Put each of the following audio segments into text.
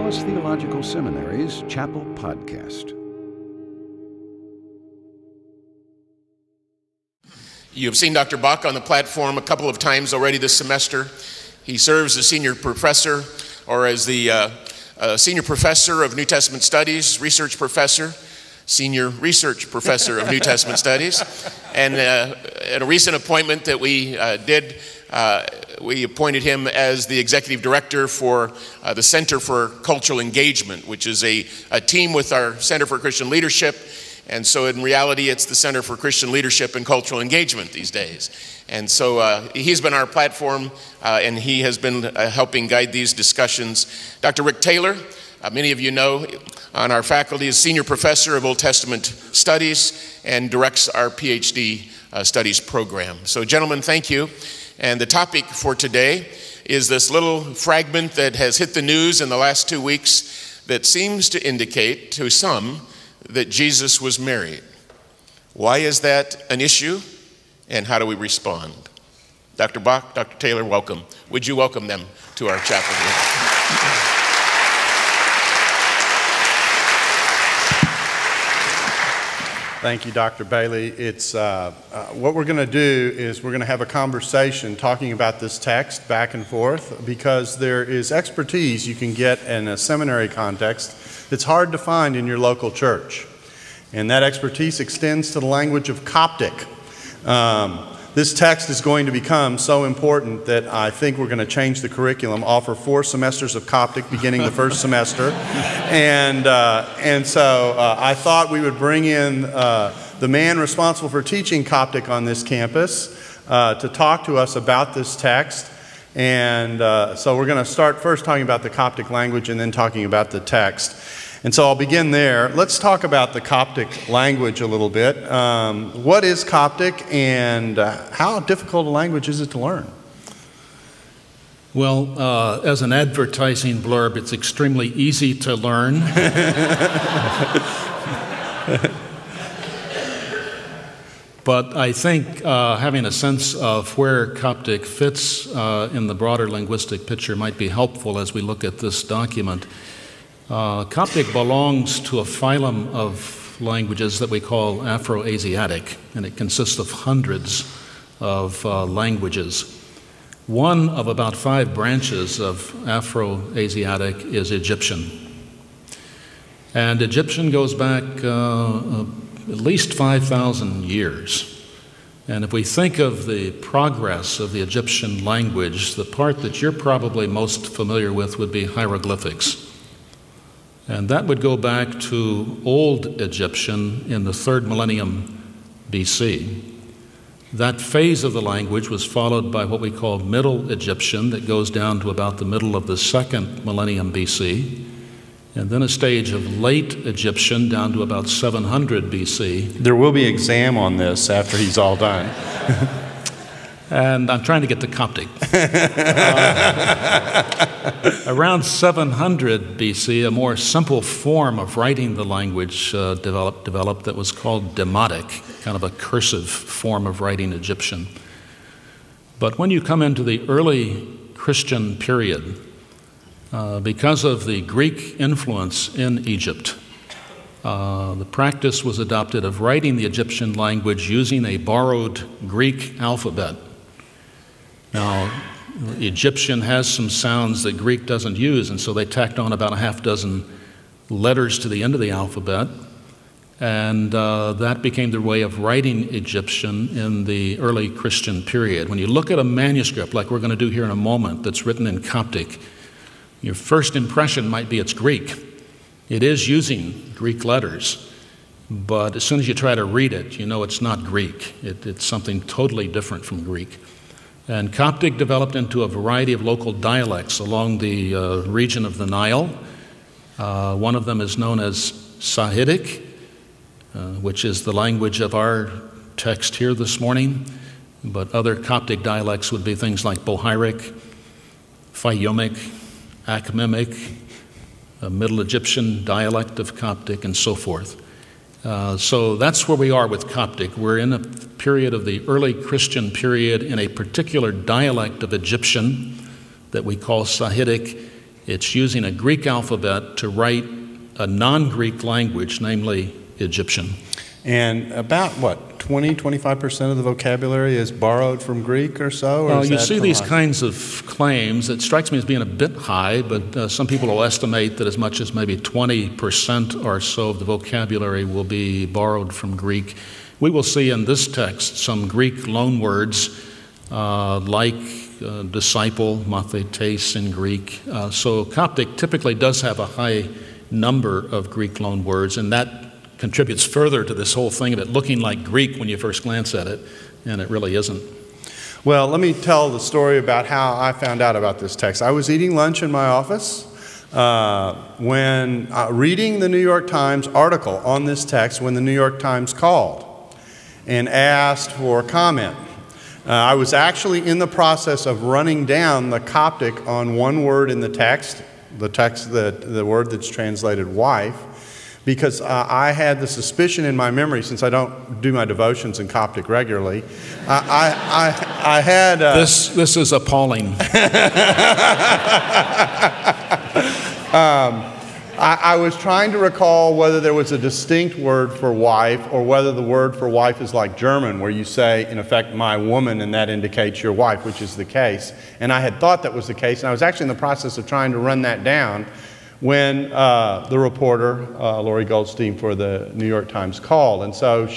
Dallas Theological Seminary's Chapel Podcast. You have seen Dr. Bock on the platform a couple of times already this semester. He serves as senior professor, or as the senior professor of New Testament Studies, research professor, senior research professor of New Testament Studies. And at a recent appointment that we did, we appointed him as the executive director for the Center for Cultural Engagement, which is a team with our Center for Christian Leadership. And so in reality, it's the Center for Christian Leadership and Cultural Engagement these days. And so he's been our platform, and he has been helping guide these discussions. Dr. Rick Taylor, many of you know, on our faculty is Senior Professor of Old Testament Studies and directs our PhD Studies program. So gentlemen, thank you. And the topic for today is this little fragment that has hit the news in the last 2 weeks that seems to indicate to some that Jesus was married. Why is that an issue, and how do we respond? Dr. Bock, Dr. Taylor, welcome. Would you welcome them to our chapel here? Thank you, Dr. Bailey. It's what we're going to do is we're going to have a conversation talking about this text back and forth, because there is expertise you can get in a seminary context that's hard to find in your local church. And that expertise extends to the language of Coptic. This text is going to become so important that I think we're going to change the curriculum, offer 4 semesters of Coptic beginning the first semester. And so I thought we would bring in the man responsible for teaching Coptic on this campus to talk to us about this text. And so we're going to start first talking about the Coptic language and then talking about the text. And so I'll begin there. Let's talk about the Coptic language a little bit. What is Coptic, and how difficult a language is it to learn? Well, as an advertising blurb, it's extremely easy to learn. But I think having a sense of where Coptic fits in the broader linguistic picture might be helpful as we look at this document. Coptic belongs to a phylum of languages that we call Afro-Asiatic, and it consists of hundreds of languages. One of about 5 branches of Afro-Asiatic is Egyptian. And Egyptian goes back at least 5,000 years. And if we think of the progress of the Egyptian language, the part that you're probably most familiar with would be hieroglyphics. And that would go back to Old Egyptian in the 3rd millennium BC. That phase of the language was followed by what we call Middle Egyptian that goes down to about the middle of the 2nd millennium BC, and then a stage of Late Egyptian down to about 700 BC. There will be an exam on this after he's all done. And I'm trying to get to Coptic. Around 700 BC, a more simple form of writing the language developed that was called Demotic, kind of a cursive form of writing Egyptian. But when you come into the early Christian period, because of the Greek influence in Egypt, the practice was adopted of writing the Egyptian language using a borrowed Greek alphabet. Now, Egyptian has some sounds that Greek doesn't use, and so they tacked on about a half dozen letters to the end of the alphabet, and that became their way of writing Egyptian in the early Christian period. When you look at a manuscript, like we're going to do here in a moment, that's written in Coptic, your first impression might be it's Greek. It is using Greek letters, but as soon as you try to read it, you know it's not Greek. It's something totally different from Greek. And Coptic developed into a variety of local dialects along the region of the Nile. One of them is known as Sahidic, which is the language of our text here this morning. But other Coptic dialects would be things like Bohairic, Fayomic, Akhmimic, a Middle Egyptian dialect of Coptic, and so forth. So that's where we are with Coptic. We're in a period of the early Christian period in a particular dialect of Egyptian that we call Sahidic, It's using a Greek alphabet to write a non-Greek language, namely Egyptian. And about, what, 20-25% of the vocabulary is borrowed from Greek or so? Well, you see these kinds of claims. It strikes me as being a bit high, but some people will estimate that as much as maybe 20% or so of the vocabulary will be borrowed from Greek. We will see in this text some Greek loanwords like disciple, mathetes in Greek. So Coptic typically does have a high number of Greek loanwords, and that contributes further to this whole thing of it looking like Greek when you first glance at it, and it really isn't. Well, let me tell the story about how I found out about this text. I was eating lunch in my office when reading the New York Times article on this text when the New York Times called and asked for comment. I was actually in the process of running down the Coptic on one word in the text, the word that's translated wife, because I had the suspicion in my memory, since I don't do my devotions in Coptic regularly, I had... This is appalling. I was trying to recall whether there was a distinct word for wife, or whether the word for wife is like German, where you say, in effect, my woman, and that indicates your wife, which is the case. And I had thought that was the case, and I was actually in the process of trying to run that down when the reporter, Lori Goldstein for the New York Times, called. And so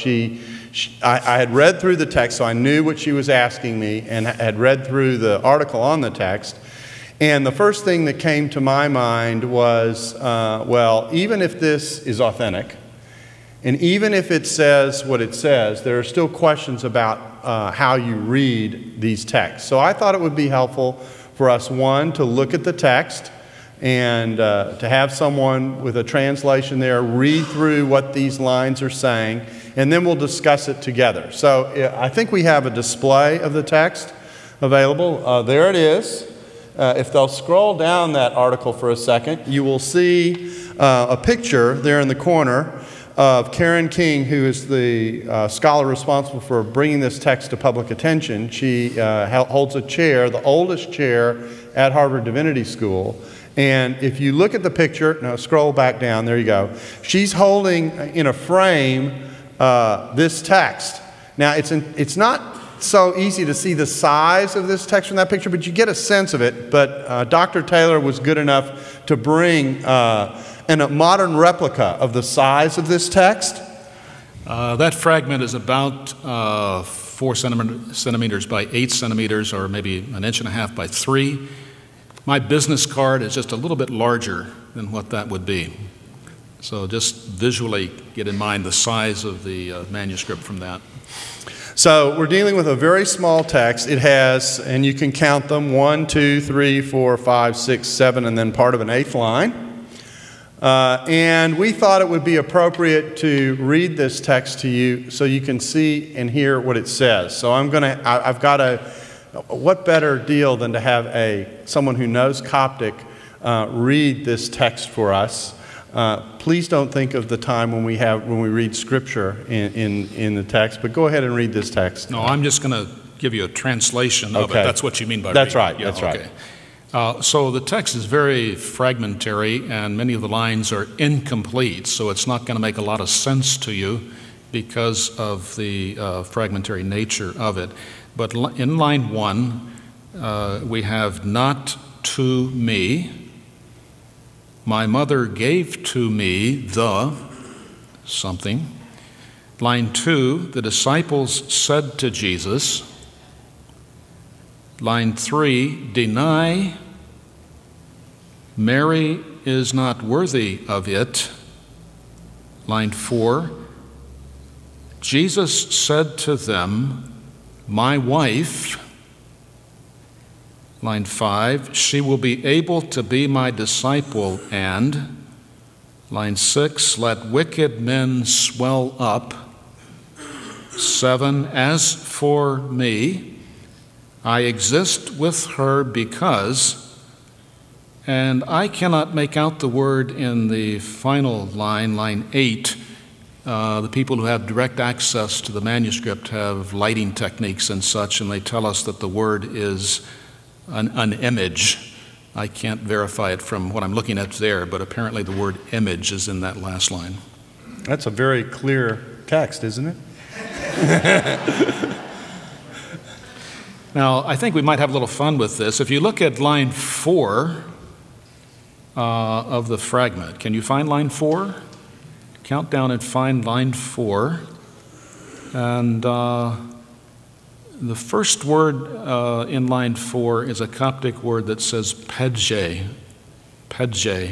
I had read through the text, so I knew what she was asking me, and had read through the article on the text. And the first thing that came to my mind was, well, even if this is authentic, and even if it says what it says, there are still questions about how you read these texts. So I thought it would be helpful for us, one, to look at the text, and to have someone with a translation there read through what these lines are saying, and then we'll discuss it together. So I think we have a display of the text available. There it is. If they'll scroll down that article for a second, you will see a picture there in the corner of Karen King, who is the scholar responsible for bringing this text to public attention. She holds a chair, the oldest chair at Harvard Divinity School. And if you look at the picture, now scroll back down, there you go. She's holding in a frame this text. Now, it's not so easy to see the size of this text from that picture, but you get a sense of it. But Dr. Taylor was good enough to bring a modern replica of the size of this text. That fragment is about 4 centimeters by 8 centimeters, or maybe 1.5 inches by 3. My business card is just a little bit larger than what that would be. So just visually get in mind the size of the manuscript from that. So we're dealing with a very small text. It has, and you can count them, 1, 2, 3, 4, 5, 6, 7, and then part of an 8th line. And we thought it would be appropriate to read this text to you so you can see and hear what it says. So what better deal than to have someone who knows Coptic read this text for us. Please don't think of the time when we read Scripture in the text, but go ahead and read this text. No, I'm just going to give you a translation of it. That's what you mean by that's reading. Right. Yeah, that's okay. right. So the text is very fragmentary, and many of the lines are incomplete, so it's not going to make a lot of sense to you because of the fragmentary nature of it. But in line 1, we have not to me. My mother gave to me the something. Line 2, the disciples said to Jesus. Line 3, deny. Mary is not worthy of it. Line 4, Jesus said to them, my wife. Line 5, she will be able to be my disciple, and line 6, let wicked men swell up. 7, as for me, I exist with her because, and I cannot make out the word in the final line, line 8. The people who have direct access to the manuscript have lighting techniques and such, and they tell us that the word is an image. I can't verify it from what I'm looking at there, but apparently the word image is in that last line. That's a very clear text, isn't it? Now, I think we might have a little fun with this. If you look at line 4 of the fragment, can you find line 4? Count down and find line 4. And the first word in line 4 is a Coptic word that says pedje. Pedje.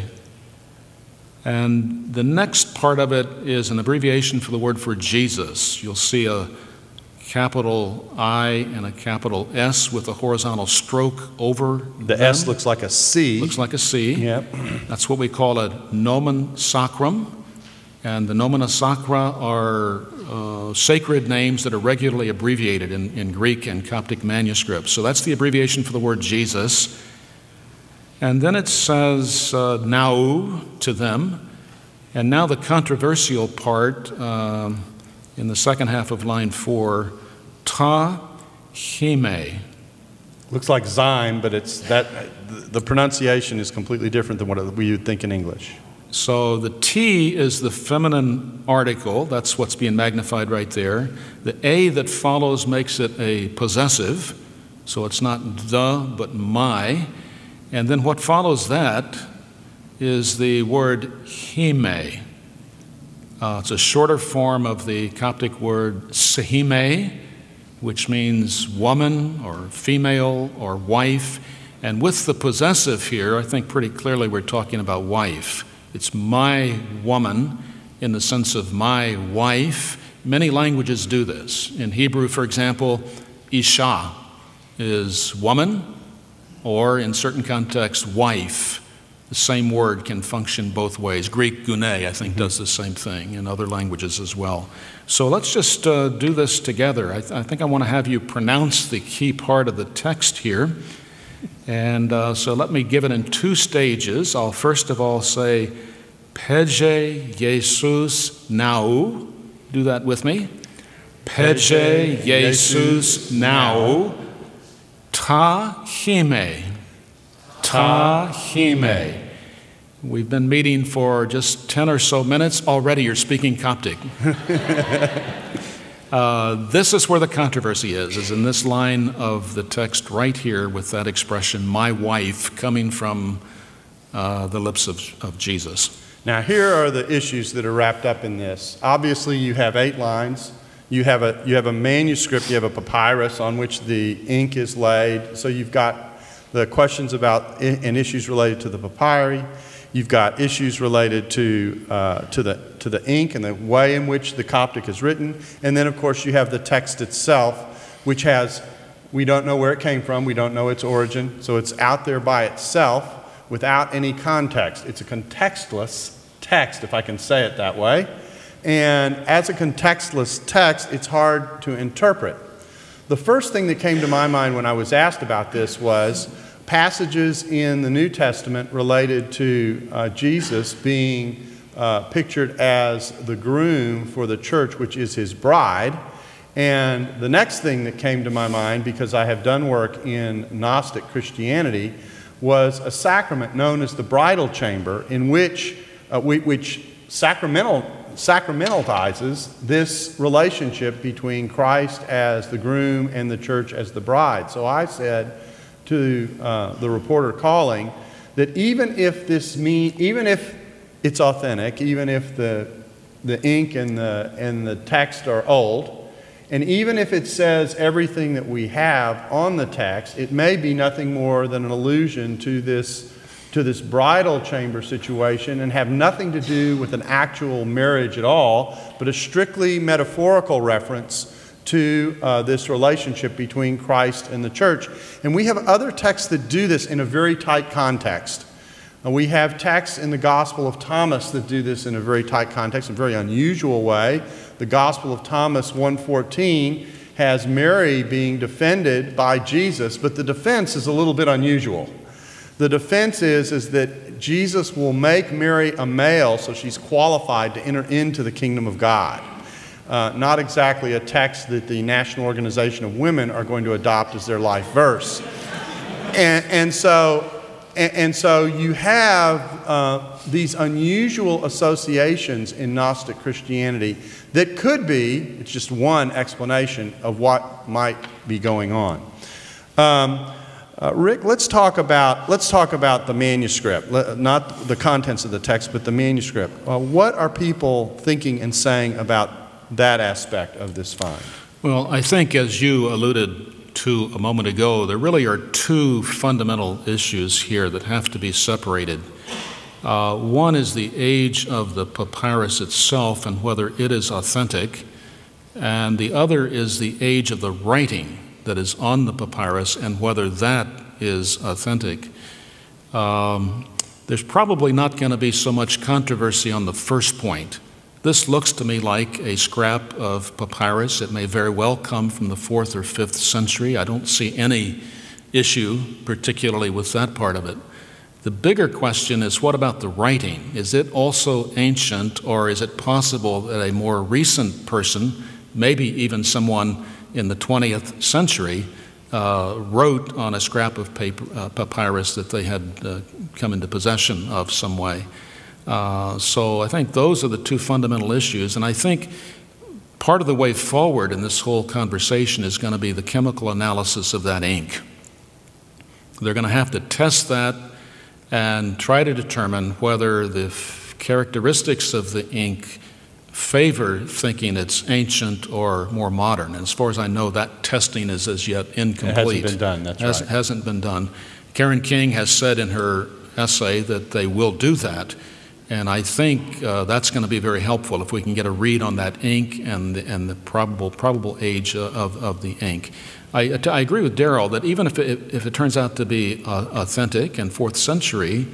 And the next part of it is an abbreviation for the word for Jesus. You'll see a capital I and a capital S with a horizontal stroke over The them. S looks like a C. Looks like a C. Yep. That's what we call a nomen sacrum. And the nomina sacra are sacred names that are regularly abbreviated in Greek and Coptic manuscripts. So that's the abbreviation for the word Jesus. And then it says now to them. And now the controversial part in the second half of line 4, ta hime. Looks like zyme, but it's that the pronunciation is completely different than what we would think in English. So the T is the feminine article. That's what's being magnified right there. The A that follows makes it a possessive. So it's not the, but my. And then what follows that is the word hime. It's a shorter form of the Coptic word sehime, which means woman or female or wife. And with the possessive here, I think pretty clearly we're talking about wife. It's my woman in the sense of my wife. Many languages do this. In Hebrew, for example, isha is woman, or in certain contexts, wife. The same word can function both ways. Greek, gune, I think, does the same thing in other languages as well. So let's just do this together. I think I want to have you pronounce the key part of the text here. And so let me give it in 2 stages. I'll first of all say, Pedje Jesus now. Do that with me. Pedje Jesus now. Ta hime. Ta hime. We've been meeting for just 10 or so minutes. Already you're speaking Coptic. This is where the controversy is in this line of the text right here with that expression, my wife, coming from the lips of Jesus. Now, here are the issues that are wrapped up in this. Obviously, you have 8 lines. You have a manuscript, you have a papyrus on which the ink is laid. So you've got the questions about and issues related to the papyri. You've got issues related to the ink and the way in which the Coptic is written. And then, of course, you have the text itself, which has, we don't know where it came from. We don't know its origin. So it's out there by itself without any context. It's a contextless text, if I can say it that way. And as a contextless text, it's hard to interpret. The first thing that came to my mind when I was asked about this was passages in the New Testament related to Jesus being pictured as the groom for the church, which is his bride. And the next thing that came to my mind, because I have done work in Gnostic Christianity, was a sacrament known as the bridal chamber, in which sacramentalizes this relationship between Christ as the groom and the church as the bride. So I said to the reporter calling that even if it's authentic, even if the ink and the text are old, and even if it says everything that we have on the text, it may be nothing more than an allusion to this bridal chamber situation and have nothing to do with an actual marriage at all, but a strictly metaphorical reference to this relationship between Christ and the church. And we have other texts that do this in a very tight context. We have texts in the Gospel of Thomas that do this in a very tight context, in a very unusual way. The Gospel of Thomas 1:14 has Mary being defended by Jesus, but the defense is a little bit unusual. The defense is that Jesus will make Mary a male so she's qualified to enter into the kingdom of God. Not exactly a text that the National Organization of Women are going to adopt as their life verse. And so And so you have these unusual associations in Gnostic Christianity that could be, it's just one explanation of what might be going on. Rick, let's talk about the manuscript, not the contents of the text, but the manuscript. What are people thinking and saying about that aspect of this find? Well, I think, as you alluded to a moment ago, there really are two fundamental issues here that have to be separated. One is the age of the papyrus itself and whether it is authentic, and the other is the age of the writing that is on the papyrus and whether that is authentic. There's probably not going to be so much controversy on the first point. This looks to me like a scrap of papyrus. It may very well come from the 4th or 5th century. I don't see any issue particularly with that part of it. The bigger question is, what about the writing? Is it also ancient, or is it possible that a more recent person, maybe even someone in the 20th century, wrote on a scrap of papyrus that they had come into possession of some way? So I think those are the two fundamental issues, and I think part of the way forward in this whole conversation is going to be the chemical analysis of that ink. They're going to have to test that and try to determine whether the characteristics of the ink favor thinking it's ancient or more modern. And as far as I know, that testing is as yet incomplete. It hasn't been done, that's right. Hasn't been done. Karen King has said in her essay that they will do that. And I think that's going to be very helpful if we can get a read on that ink and the probable age of the ink. I agree with Darrell that even if it turns out to be authentic and 4th century,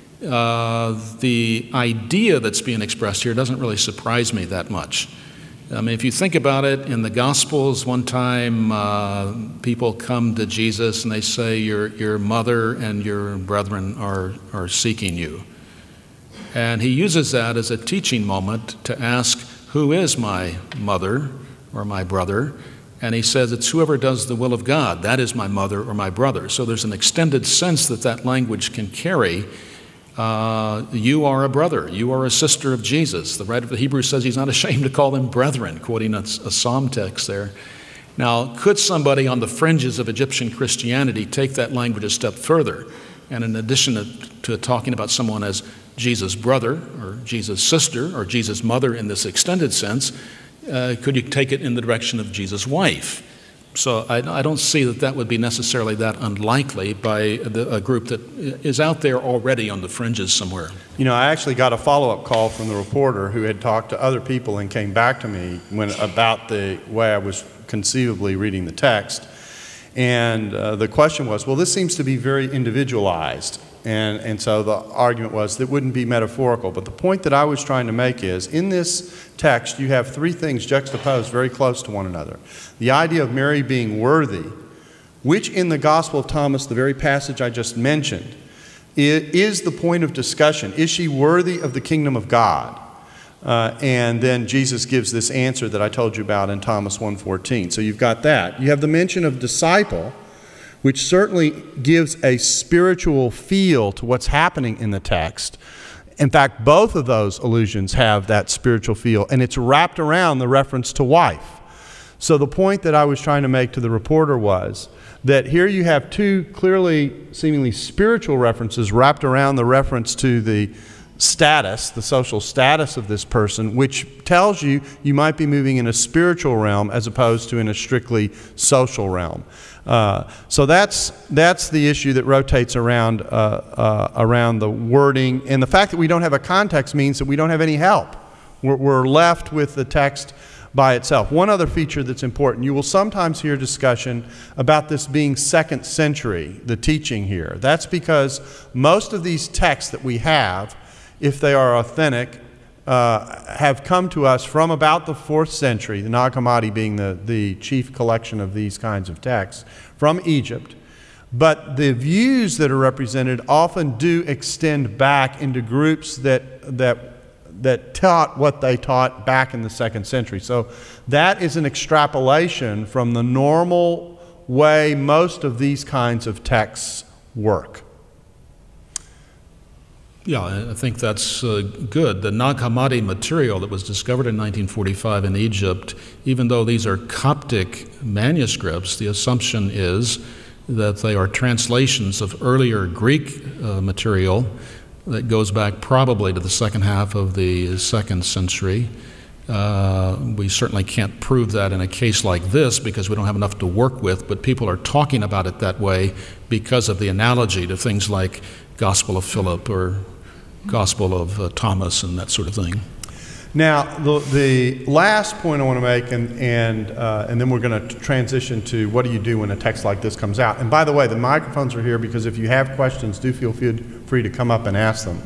the idea that's being expressed here doesn't really surprise me that much. I mean, if you think about it, in the Gospels, one time people come to Jesus and they say, your mother and your brethren are seeking you. And he uses that as a teaching moment to ask, who is my mother or my brother? And he says, it's whoever does the will of God. That is my mother or my brother. So there's an extended sense that language can carry. You are a brother. You are a sister of Jesus. The writer of the Hebrews says he's not ashamed to call them brethren, quoting a psalm text there. Now, could somebody on the fringes of Egyptian Christianity take that language a step further? And in addition to talking about someone as Jesus' brother or Jesus' sister or Jesus' mother in this extended sense, could you take it in the direction of Jesus' wife? So I don't see that would be necessarily that unlikely by a group that is out there already on the fringes somewhere. You know, I actually got a follow-up call from the reporter who had talked to other people and came back to me about the way I was conceivably reading the text. And the question was, well, this seems to be very individualized. And so the argument was that it wouldn't be metaphorical. But the point that I was trying to make is, in this text, you have three things juxtaposed very close to one another. The idea of Mary being worthy, which in the Gospel of Thomas, the very passage I just mentioned, is the point of discussion. Is she worthy of the kingdom of God? And then Jesus gives this answer that I told you about in Thomas 1:14. So you've got that. You have the mention of disciple, which certainly gives a spiritual feel to what's happening in the text. In fact, both of those allusions have that spiritual feel, and it's wrapped around the reference to wife. So the point that I was trying to make to the reporter was that here you have two clearly, seemingly spiritual references wrapped around the reference to the status, the social status of this person, which tells you you might be moving in a spiritual realm as opposed to in a strictly social realm. So that's the issue that rotates around the wording, and the fact that we don't have a context means that we don't have any help. We're left with the text by itself. One other feature that's important, you will sometimes hear discussion about this being 2nd century, the teaching here. That's because most of these texts that we have, if they are authentic, have come to us from about the 4th century, the Nag Hammadi being the chief collection of these kinds of texts, from Egypt. But the views that are represented often do extend back into groups that taught what they taught back in the 2nd century. So that is an extrapolation from the normal way most of these kinds of texts work. Yeah, I think that's good. The Nag Hammadi material that was discovered in 1945 in Egypt, even though these are Coptic manuscripts, the assumption is that they are translations of earlier Greek material that goes back probably to the second half of the 2nd century. We certainly can't prove that in a case like this because we don't have enough to work with, but people are talking about it that way because of the analogy to things like Gospel of Philip or Gospel of Thomas and that sort of thing. Now, the last point I want to make, and then we're going to transition to what do you do when a text like this comes out. And by the way, the microphones are here because if you have questions, do feel free to come up and ask them.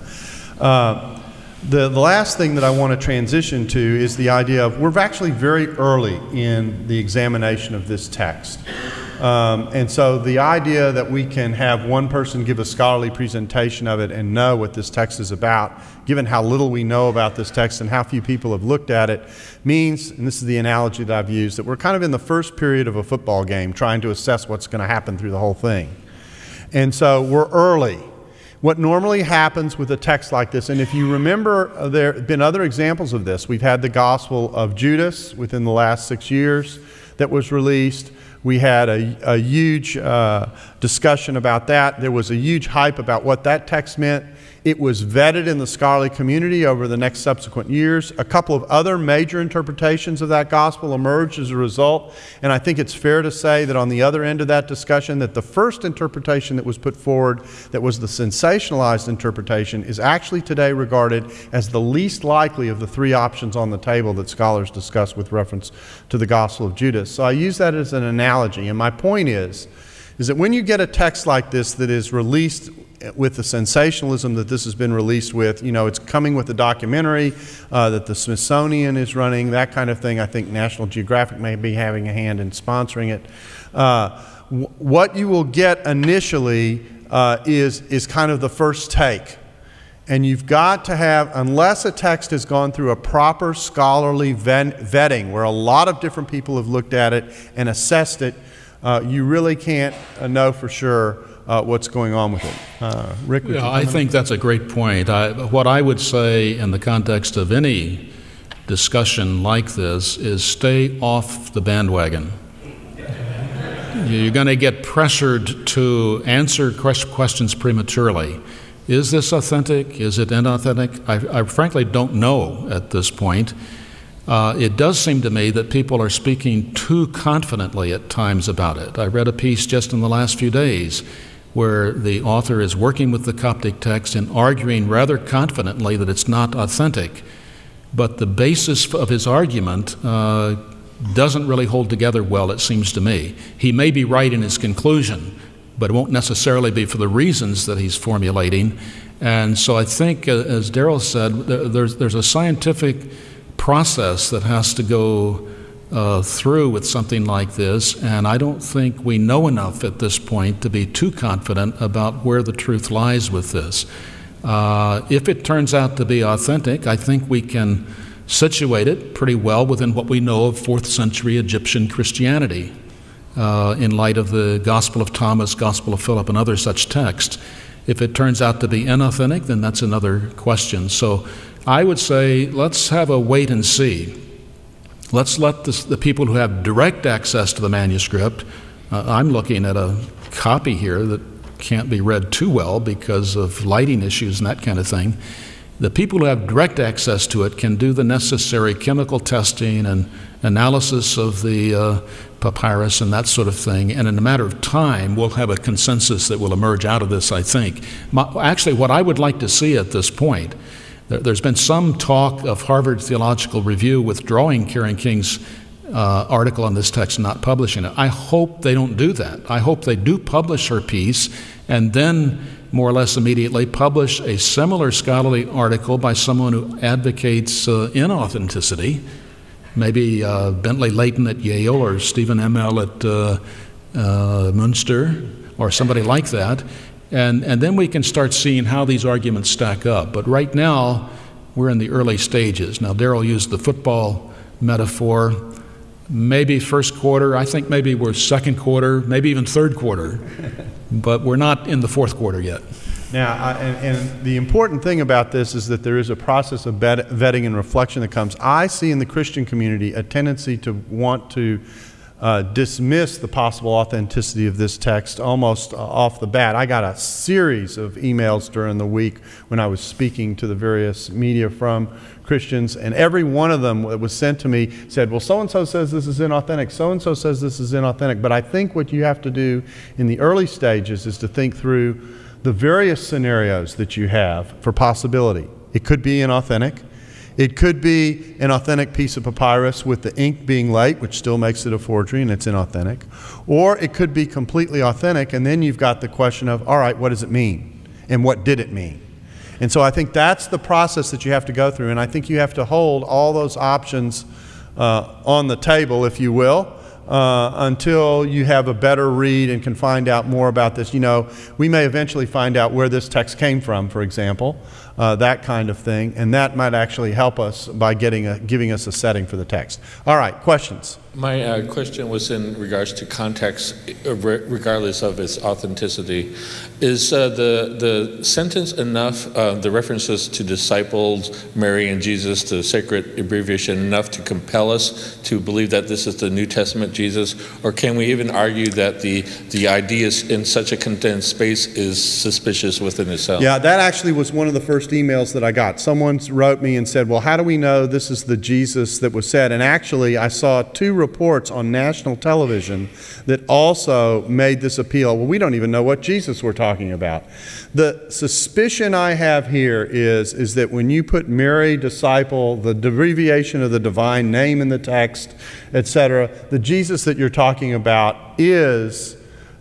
The last thing that I want to transition to is the idea of we're actually very early in the examination of this text. And so the idea that we can have one person give a scholarly presentation of it and know what this text is about, given how little we know about this text and how few people have looked at it, means, and this is the analogy that I've used, that we're kind of in the first period of a football game trying to assess what's going to happen through the whole thing. And so we're early. What normally happens with a text like this, and if you remember, there have been other examples of this. We've had the Gospel of Judas within the last 6 years that was released. We had a huge discussion about that. There was a huge hype about what that text meant. It was vetted in the scholarly community over the next subsequent years. A couple of other major interpretations of that gospel emerged as a result, and I think it's fair to say that on the other end of that discussion that the first interpretation that was put forward, that was the sensationalized interpretation, is actually today regarded as the least likely of the three options on the table that scholars discuss with reference to the Gospel of Judas. So I use that as an analogy, and my point is that when you get a text like this that is released with the sensationalism that this has been released with, you know, it's coming with a documentary that the Smithsonian is running, that kind of thing. I think National Geographic may be having a hand in sponsoring it. What you will get initially is kind of the first take. And you've got to have, unless a text has gone through a proper scholarly vetting where a lot of different people have looked at it and assessed it, you really can't know for sure what's going on with it. Rick? Yeah, I think that's a great point. What I would say in the context of any discussion like this is stay off the bandwagon. You're going to get pressured to answer questions prematurely. Is this authentic? Is it inauthentic? I frankly don't know at this point. It does seem to me that people are speaking too confidently at times about it. I read a piece just in the last few days where the author is working with the Coptic text and arguing rather confidently that it's not authentic. But the basis of his argument doesn't really hold together well, it seems to me. He may be right in his conclusion, but it won't necessarily be for the reasons that he's formulating. And so I think, as Darrell said, there's a scientific process that has to go through with something like this, and I don't think we know enough at this point to be too confident about where the truth lies with this. If it turns out to be authentic, I think we can situate it pretty well within what we know of 4th century Egyptian Christianity in light of the Gospel of Thomas, Gospel of Philip, and other such texts. If it turns out to be inauthentic, then that's another question. So I would say let's have a wait and see. Let's let the people who have direct access to the manuscript, I'm looking at a copy here that can't be read too well because of lighting issues and that kind of thing. The people who have direct access to it can do the necessary chemical testing and analysis of the papyrus and that sort of thing, and in a matter of time we'll have a consensus that will emerge out of this, I think. Actually, what I would like to see at this point, there's been some talk of Harvard Theological Review withdrawing Karen King's article on this text and not publishing it. I hope they don't do that. I hope they do publish her piece and then more or less immediately publish a similar scholarly article by someone who advocates inauthenticity, maybe Bentley Layton at Yale or Stephen M.L. at Münster or somebody like that. And then we can start seeing how these arguments stack up. But right now, we're in the early stages. Now, Darrell used the football metaphor. Maybe first quarter, I think maybe we're second quarter, maybe even third quarter. But we're not in the fourth quarter yet. Now, and the important thing about this is that there is a process of vetting and reflection that comes. I see in the Christian community a tendency to want to dismiss the possible authenticity of this text almost off the bat. I got a series of emails during the week when I was speaking to the various media from Christians, and every one of them that was sent to me said, well, so-and-so says this is inauthentic, so-and-so says this is inauthentic. But I think what you have to do in the early stages is to think through the various scenarios that you have for possibility. It could be inauthentic. It could be an authentic piece of papyrus with the ink being late, which still makes it a forgery and it's inauthentic. Or it could be completely authentic, and then you've got the question of, all right, what does it mean? And what did it mean? And so I think that's the process that you have to go through, and I think you have to hold all those options on the table, if you will, until you have a better read and can find out more about this. You know, we may eventually find out where this text came from, for example, that kind of thing, and that might actually help us by giving us a setting for the text. All right, questions? My question was in regards to context, regardless of its authenticity. Is the sentence enough, the references to disciples, Mary and Jesus, the sacred abbreviation, enough to compel us to believe that this is the New Testament Jesus? Or can we even argue that the ideas in such a condensed space is suspicious within itself? Yeah, that actually was one of the first emails that I got. Someone wrote me and said, well, how do we know this is the Jesus that was said? And actually, I saw two reports on national television that also made this appeal. Well, we don't even know what Jesus we're talking about. The suspicion I have here is that when you put Mary, disciple, the abbreviation of the divine name in the text, etc., the Jesus that you're talking about is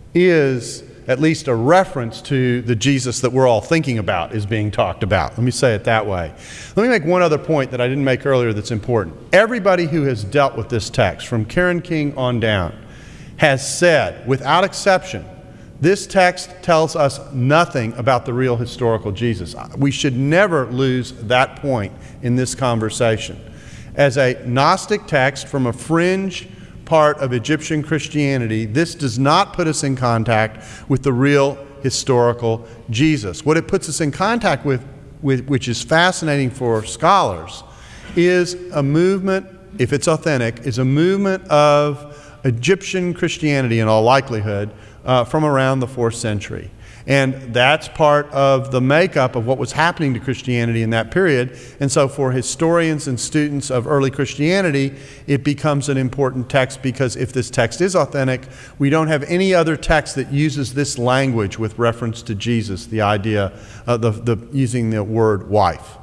at least a reference to the Jesus that we're all thinking about is being talked about. Let me say it that way. Let me make one other point that I didn't make earlier that's important. Everybody who has dealt with this text, from Karen King on down, has said, without exception, this text tells us nothing about the real historical Jesus. We should never lose that point in this conversation. As a Gnostic text from a fringe part of Egyptian Christianity, this does not put us in contact with the real historical Jesus. What it puts us in contact with, which is fascinating for scholars, is a movement, if it's authentic, is a movement of Egyptian Christianity in all likelihood from around the 4th century. And that's part of the makeup of what was happening to Christianity in that period. And so for historians and students of early Christianity, it becomes an important text, because if this text is authentic, we don't have any other text that uses this language with reference to Jesus, the idea of using the word wife.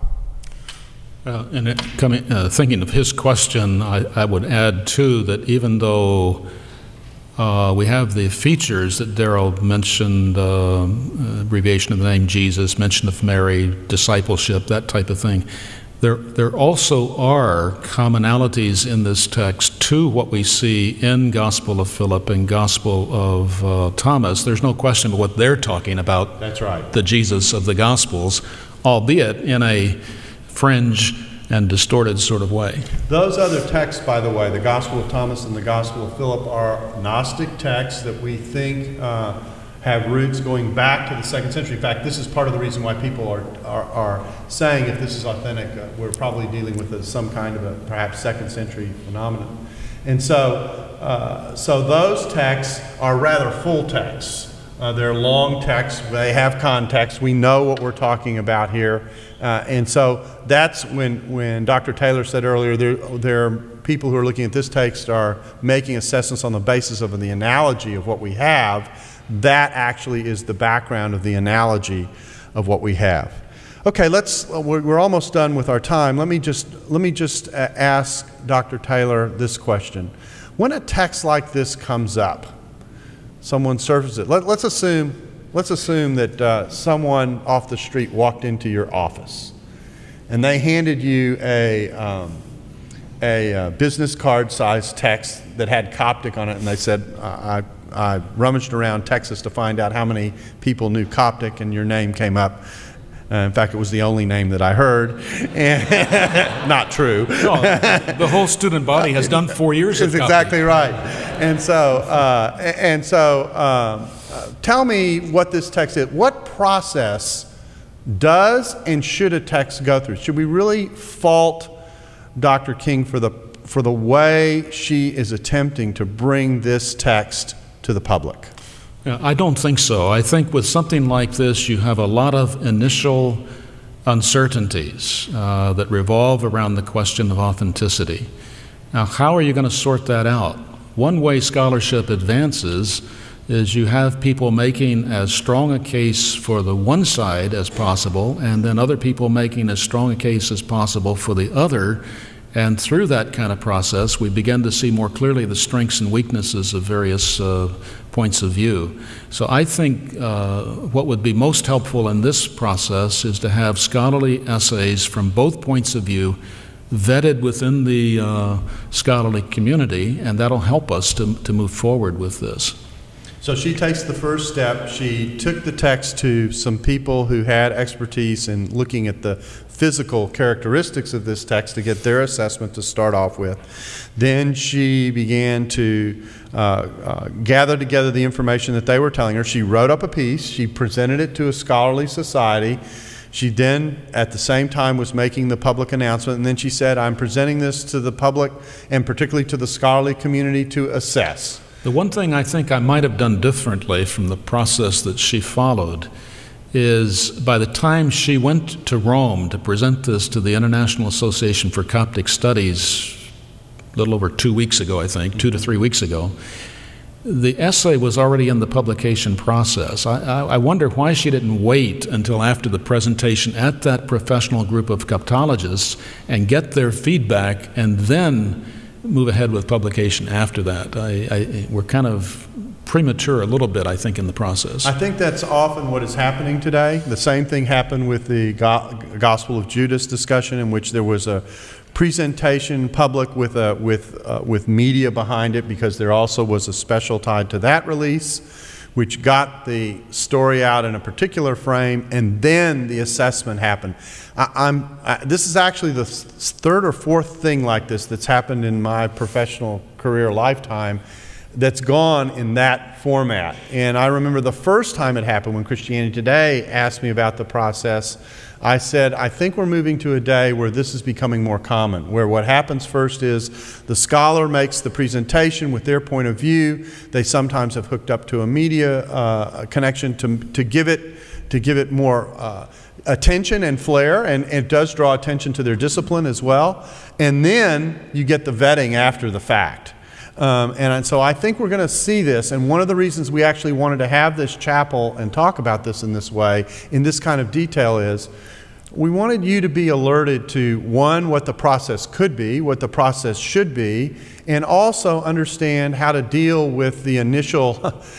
And thinking of his question, I would add too that even though we have the features that Darrell mentioned, abbreviation of the name Jesus, mention of Mary, discipleship, that type of thing. There also are commonalities in this text to what we see in Gospel of Philip and Gospel of Thomas. There's no question about what they're talking about. That's right. The Jesus of the Gospels, albeit in a fringe and distorted sort of way. Those other texts, by the way, the Gospel of Thomas and the Gospel of Philip, are Gnostic texts that we think have roots going back to the 2nd century. In fact, this is part of the reason why people are saying if this is authentic, we're probably dealing with some kind of a perhaps 2nd century phenomenon. And so those texts are rather full texts. They're long texts. They have context. We know what we're talking about here. And so that's when Dr. Taylor said earlier, there are people who are looking at this text are making assessments on the basis of the analogy of what we have. That actually is the background of the analogy of what we have. Okay, we're almost done with our time. Let me just ask Dr. Taylor this question. When a text like this comes up, someone surfaces it. Let's assume that someone off the street walked into your office and they handed you a business card sized text that had Coptic on it, and they said, I rummaged around Texas to find out how many people knew Coptic, and your name came up. In fact, it was the only name that I heard. And not true. No, the whole student body has done 4 years of That's exactly right. And so tell me what this text is. What process does and should a text go through? Should we really fault Dr. King for the way she is attempting to bring this text to the public? Yeah, I don't think so. I think with something like this, you have a lot of initial uncertainties that revolve around the question of authenticity. Now, how are you going to sort that out? One way scholarship advances is you have people making as strong a case for the one side as possible, and then other people making as strong a case as possible for the other. And through that kind of process, we begin to see more clearly the strengths and weaknesses of various points of view. So I think what would be most helpful in this process is to have scholarly essays from both points of view vetted within the scholarly community, and that'll help us to move forward with this. So she takes the first step. She took the text to some people who had expertise in looking at the physical characteristics of this text to get their assessment to start off with. Then she began to gather together the information that they were telling her. She wrote up a piece. She presented it to a scholarly society. She then, at the same time, was making the public announcement, and then she said, I'm presenting this to the public and particularly to the scholarly community to assess. The one thing I think I might have done differently from the process that she followed is by the time she went to Rome to present this to the International Association for Coptic Studies a little over 2 weeks ago, I think, 2 to 3 weeks ago, the essay was already in the publication process. I wonder why she didn't wait until after the presentation at that professional group of Coptologists and get their feedback and then move ahead with publication after that. We're kind of premature a little bit, I think, in the process. I think that's often what is happening today. The same thing happened with the Gospel of Judas discussion, in which there was a presentation public with media behind it, because there also was a special tied to that release, which got the story out in a particular frame, and then the assessment happened. This is actually the third or fourth thing like this that's happened in my professional career lifetime that's gone in that format. And I remember the first time it happened, when Christianity Today asked me about the process, I said, I think we're moving to a day where this is becoming more common, where what happens first is the scholar makes the presentation with their point of view. They sometimes have hooked up to a media connection to give it more attention and flair, and it does draw attention to their discipline as well. And then you get the vetting after the fact. And so I think we're going to see this, and one of the reasons we actually wanted to have this chapel and talk about this in this way, in this kind of detail, is we wanted you to be alerted to, one, what the process could be, what the process should be, and also understand how to deal with the initial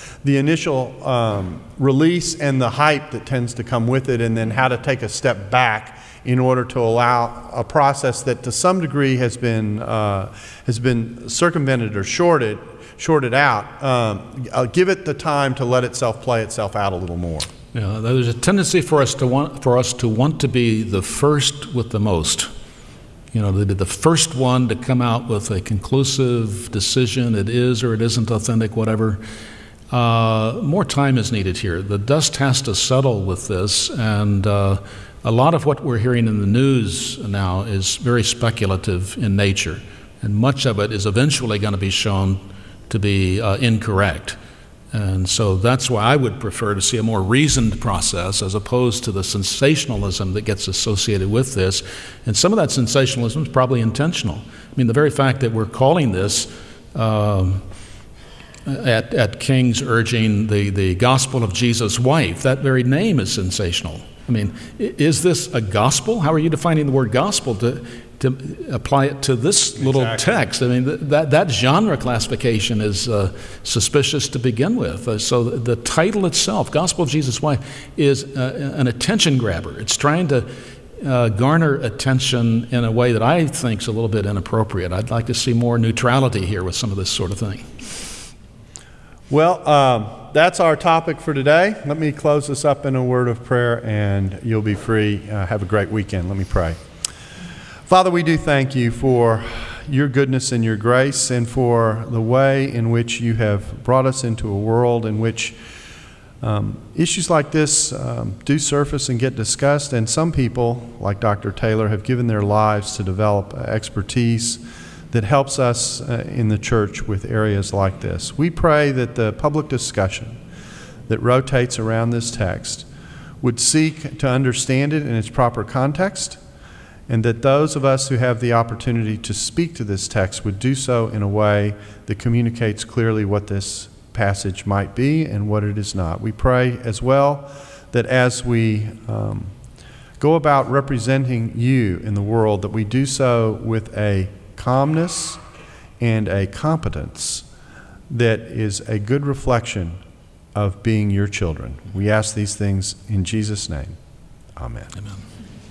release and the hype that tends to come with it, and then how to take a step back in order to allow a process that to some degree has been circumvented or shorted out, give it the time to let itself play itself out a little more. Yeah, there's a tendency for us to want to be the first with the most. You know, the first one to come out with a conclusive decision, it is or it isn't authentic, whatever. More time is needed here. The dust has to settle with this, and a lot of what we're hearing in the news now is very speculative in nature, and much of it is eventually going to be shown to be incorrect. And so that's why I would prefer to see a more reasoned process as opposed to the sensationalism that gets associated with this. And some of that sensationalism is probably intentional. I mean, the very fact that we're calling this at King's urging the gospel of Jesus' wife, that very name is sensational. I mean, is this a gospel? How are you defining the word gospel to apply it to this little text? I mean, that genre classification is suspicious to begin with. So the title itself, Gospel of Jesus' Wife, is an attention grabber. It's trying to garner attention in a way that I think is a little bit inappropriate. I'd like to see more neutrality here with some of this sort of thing. Well, that's our topic for today. Let me close this up in a word of prayer, and you'll be free. Have a great weekend. Let me pray. Father, we do thank you for your goodness and your grace, and for the way in which you have brought us into a world in which Issues like this do surface and get discussed, and some people, like Dr. Taylor, have given their lives to develop expertise that helps us in the church with areas like this. We pray that the public discussion that rotates around this text would seek to understand it in its proper context, and that those of us who have the opportunity to speak to this text would do so in a way that communicates clearly what this passage might be and what it is not. We pray as well that as we go about representing you in the world, that we do so with a calmness and a competence that is a good reflection of being your children. We ask these things in Jesus' name. Amen. Amen.